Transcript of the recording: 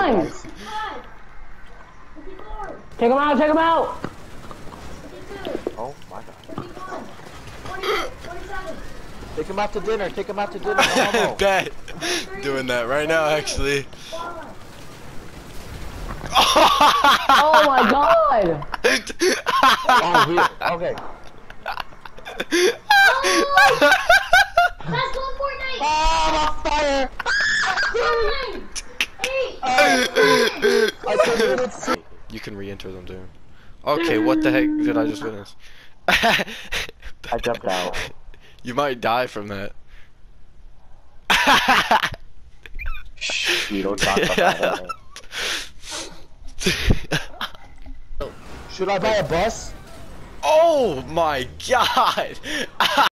Nice. Take him out, take him out! Oh my god. Take him out to dinner, take him out to dinner. No Bet. Doing that right now, actually. Oh my god! Oh, okay. Let's go Fortnite! Oh, I'm on fire! I couldn't even see. You can re-enter them, dude. Okay, what the heck did I just witness? I jumped out. You might die from that. Shh, you don't talk about that. Should I buy a bus? Oh my god!